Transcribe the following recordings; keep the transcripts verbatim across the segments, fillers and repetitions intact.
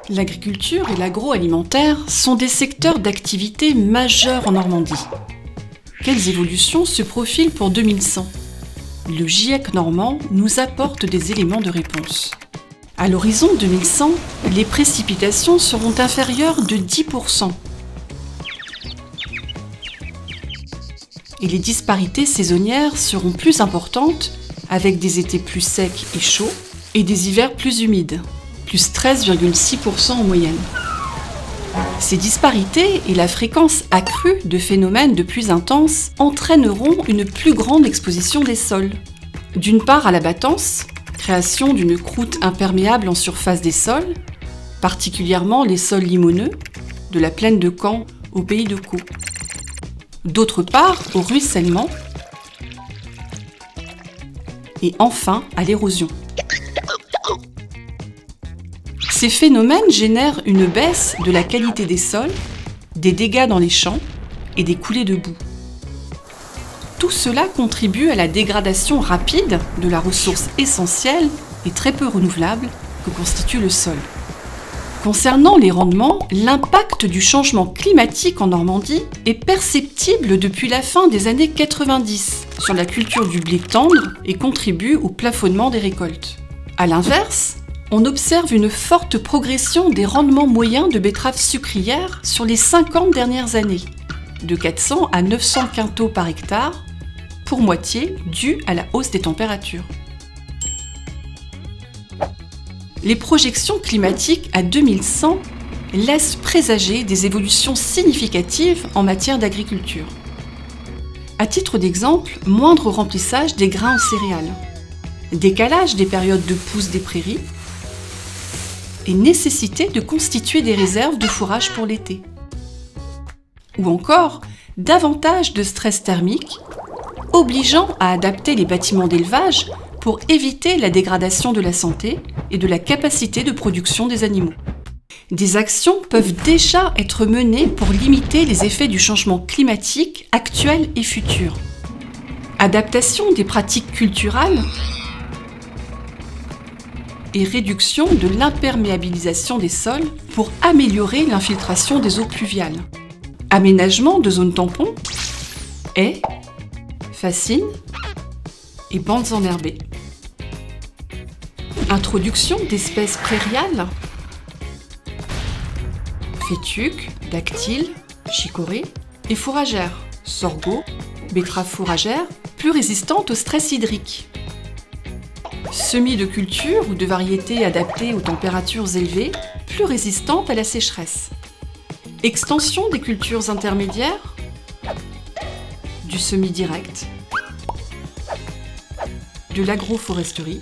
L'agriculture et l'agroalimentaire sont des secteurs d'activité majeurs en Normandie. Quelles évolutions se profilent pour deux mille cent? Le GIEC normand nous apporte des éléments de réponse. À l'horizon deux mille cent, les précipitations seront inférieures de dix pour cent. Et les disparités saisonnières seront plus importantes, avec des étés plus secs et chauds et des hivers plus humides, plus treize virgule six pour cent en moyenne. Ces disparités et la fréquence accrue de phénomènes de pluies intenses entraîneront une plus grande exposition des sols. D'une part à l'abattance, création d'une croûte imperméable en surface des sols, particulièrement les sols limoneux, de la plaine de Caen au pays de Caux. D'autre part au ruissellement, et enfin à l'érosion. Ces phénomènes génèrent une baisse de la qualité des sols, des dégâts dans les champs et des coulées de boue. Tout cela contribue à la dégradation rapide de la ressource essentielle et très peu renouvelable que constitue le sol. Concernant les rendements, l'impact du changement climatique en Normandie est perceptible depuis la fin des années quatre-vingt-dix sur la culture du blé tendre et contribue au plafonnement des récoltes. A l'inverse, on observe une forte progression des rendements moyens de betteraves sucrières sur les cinquante dernières années, de quatre cents à neuf cents quintaux par hectare, pour moitié due à la hausse des températures. Les projections climatiques à deux mille cent laissent présager des évolutions significatives en matière d'agriculture. À titre d'exemple, moindre remplissage des grains aux céréales, décalage des périodes de pousse des prairies, et nécessité de constituer des réserves de fourrage pour l'été. Ou encore, davantage de stress thermique, obligeant à adapter les bâtiments d'élevage pour éviter la dégradation de la santé et de la capacité de production des animaux. Des actions peuvent déjà être menées pour limiter les effets du changement climatique actuel et futur. Adaptation des pratiques culturales et réduction de l'imperméabilisation des sols pour améliorer l'infiltration des eaux pluviales. Aménagement de zones tampons, haies, fascines et bandes enherbées. Introduction d'espèces prairiales, fétuques, dactyles, chicorées et fourragères, sorgho, betteraves fourragères, plus résistantes au stress hydrique. Semis de cultures ou de variétés adaptées aux températures élevées, plus résistantes à la sécheresse. Extension des cultures intermédiaires, du semis direct, de l'agroforesterie,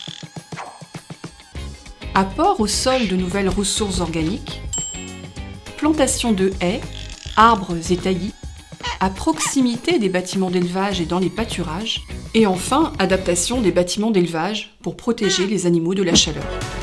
apport au sol de nouvelles ressources organiques, plantation de haies, arbres et taillis, à proximité des bâtiments d'élevage et dans les pâturages, et enfin adaptation des bâtiments d'élevage pour protéger les animaux de la chaleur.